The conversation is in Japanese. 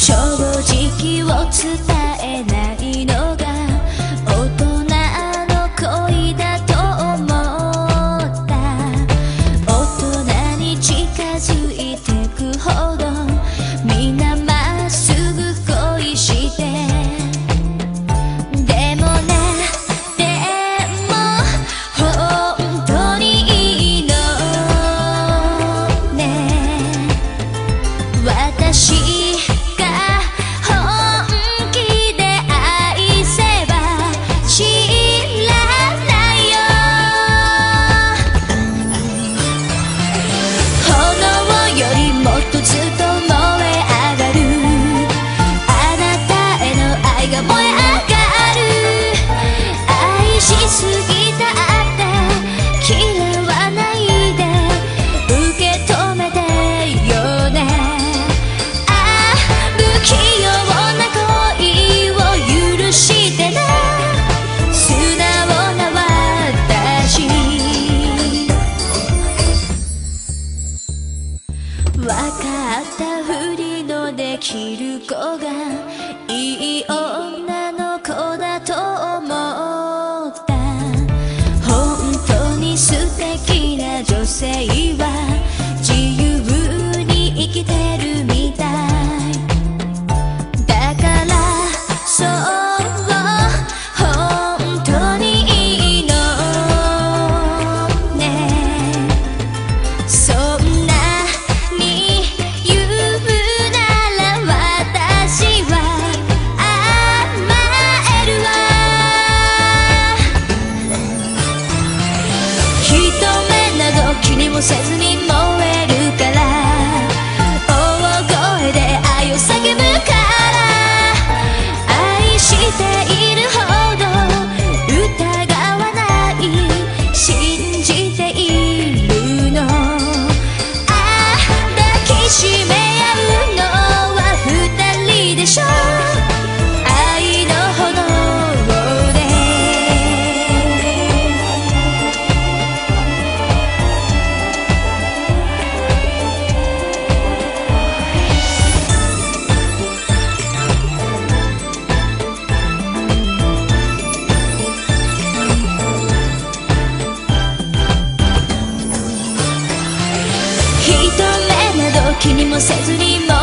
正直を伝えないのが大人の恋だと思った。大人に近づいてくほどみんなまっすぐ恋して、でもね、でも本当にいいのね。私過ぎたって嫌わないで受け止めてよね。ああ不器用な恋を許してね、素直な私。分かったふりのできる子がいい女の子だと思う。素敵な女性は自由に生きてるみたいだから、そう本当にいいのね。そんなに言うなら私は甘えるわ。一目など気にもせずに燃えるから、大声で愛を叫ぶから、愛しているほど疑わない、信じているの。ああ抱きしめ合うのは二人でしょ、愛の炎気にもせずにも